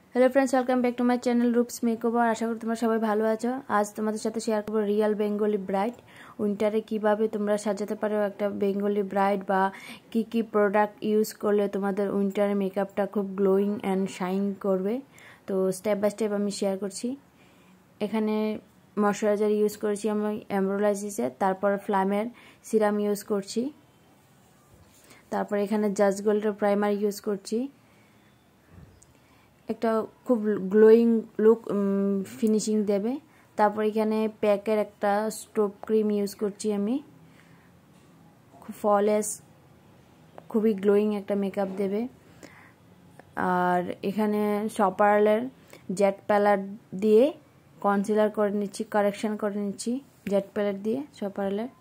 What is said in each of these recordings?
Hello friends, welcome back to my channel Roops makeover. आशा करी তোমরা সবাই ভালো আছো। আজ তোমাদের সাথে শেয়ার করব রিয়েল বেঙ্গলি ব্রাইড উইন্টারে কিভাবে তোমরা সাজাতে পারো একটা বেঙ্গলি ব্রাইড, বা কি কি প্রোডাক্ট ইউজ করলে তোমাদের উইন্টারে মেকআপটা খুব গ্লোয়িং অ্যান্ড শাইন করবে। তো স্টেপ বাই স্টেপ আমি শেয়ার করছি। এখানে ময়শ্চারাইজার ইউজ করেছি আমি এমব্রোলাইজিসের, তারপর ফ্ল্যামের সিরাম ইউজ করছি, তারপর এখানে জাস্ট গোল্ডের প্রাইমার ইউজ করছি। একটা খুব গ্লোয়িং লুক ফিনিশিং দেবে। তারপর এখানে প্যাকের একটা স্টোভ ক্রিম ইউজ করছি আমি, খুব ফলেস খুবই গ্লোয়িং একটা মেকআপ দেবে। আর এখানে শপারলের জেট প্যালেট দিয়ে কনসিলার করে নিচ্ছি, কারেকশন করে নিচ্ছি জেট প্যালেট দিয়ে শপারলের।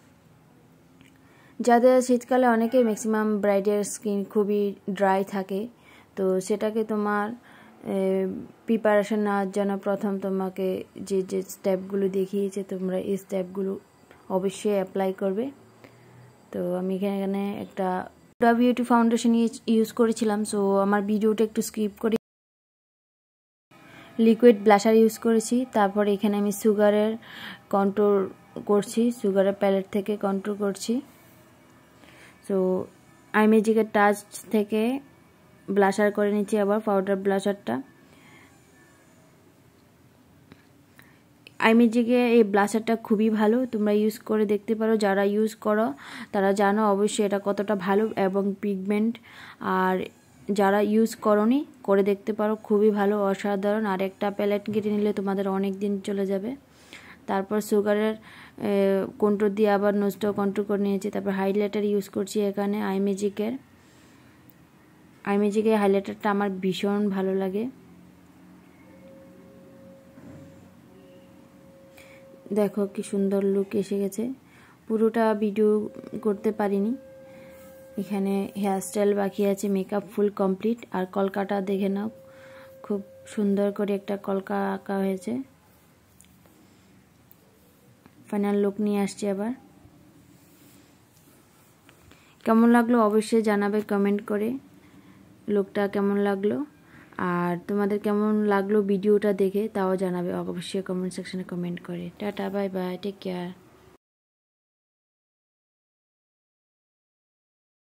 যাদের শীতকালে অনেকেই ম্যাক্সিমাম ব্রাইডের স্কিন খুবই ড্রাই থাকে, তো সেটাকে তোমার প্রিপারেশন নেওয়ার জন্য প্রথম তোমাকে যে যে স্টেপগুলো দেখিয়েছে তোমরা এই স্টেপগুলো অবশ্যই অ্যাপ্লাই করবে। তো আমি এখানে একটা বিউটি ফাউন্ডেশন ইউজ করেছিলাম, সো আমার ভিডিওটা একটু স্কিপ করি। লিকুইড ব্লাশার ইউজ করেছি। তারপর এখানে আমি সুগারের কন্ট্রোল করছি, সুগারের প্যালেট থেকে কন্ট্রোল করছি। সো আই ম্যাজিকের টাচ থেকে ব্লাশার করে নিচ্ছি, আবার পাউডার ব্লাশারটা। আই ম্যাজিকে এই ব্লাশারটা খুবই ভালো, তোমরা ইউজ করে দেখতে পারো। যারা ইউজ করো তারা জানো অবশ্যই এটা কতটা ভালো এবং পিগমেন্ট। আর যারা ইউজ করোনি করে দেখতে পারো, খুবই ভালো, অসাধারণ। আর একটা প্যালেট কেটে নিলে তোমাদের অনেক দিন চলে যাবে। তারপর সুগারের কন্ট্রোল দিয়ে আবার নোজটাও কন্ট্রোল করে নিয়েছি। তারপর হাইলাইটার ইউজ করছি এখানে আই ম্যাজিকের হাইলাইটারটা আমার ভীষণ ভালো লাগে। দেখো কি সুন্দর লুক এসে গেছে। পুরোটা ভিডিও করতে পারিনি, এখানে হেয়ারস্টাইল বাকি আছে, মেকআপ ফুল কমপ্লিট। আর কলকাটা দেখে নাও, খুব সুন্দর করে একটা কলকা আঁকা হয়েছে। ফাইনাল লুক নিয়ে আসছি আবার। কেমন লাগলো অবশ্যই জানাবে কমেন্ট করে, লুকটা কেমন লাগলো। আর তোমাদের কেমন লাগলো ভিডিওটা দেখে তাও জানাবে অবশ্যই কমেন্ট সেকশনে কমেন্ট করে। Tata, bye bye, take care.